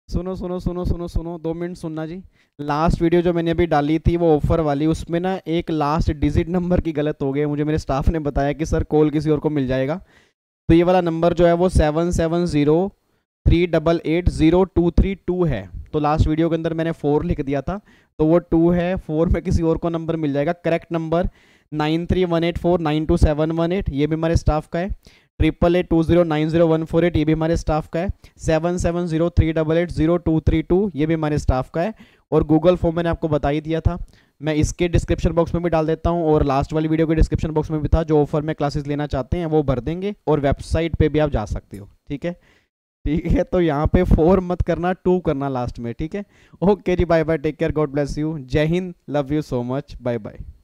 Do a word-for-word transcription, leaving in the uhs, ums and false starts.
सुनो सुनो सुनो सुनो सुनो, दो मिनट सुनना जी। लास्ट वीडियो जो मैंने अभी डाली थी वो ऑफर वाली, उसमें ना एक लास्ट डिजिट नंबर की गलत हो गई। मुझे मेरे स्टाफ ने बताया कि सर कॉल किसी और को मिल जाएगा। तो ये वाला नंबर जो है वो seven seven zero three double eight zero two three two है। तो लास्ट वीडियो के अंदर मैंने फोर लिख दिया था, तो वो टू है, फोर में किसी और को नंबर मिल जाएगा। Correct number nine three one eight four nine two seven one eight, ये भी हमारे स्टाफ का है। Triple eight two zero nine zero one four eight, ये भी हमारे स्टाफ का है। Seven seven zero three double eight zero two three two, ये भी हमारे स्टाफ का है। और गूगल फॉर्म मैंने आपको बता ही दिया था, मैं इसके डिस्क्रिप्शन बॉक्स में भी डाल देता हूँ, और लास्ट वाली वीडियो के डिस्क्रिप्शन बॉक्स में भी था। जो ऑफर में क्लासेस लेना चाहते हैं वो भर देंगे, और वेबसाइट पे भी आप जा सकते हो। ठीक है, ठीक है। तो यहाँ पे फोर मत करना, टू करना लास्ट में। ठीक है, ओके जी, bye bye, take care, God bless you, जय Hind, love you so much, bye bye.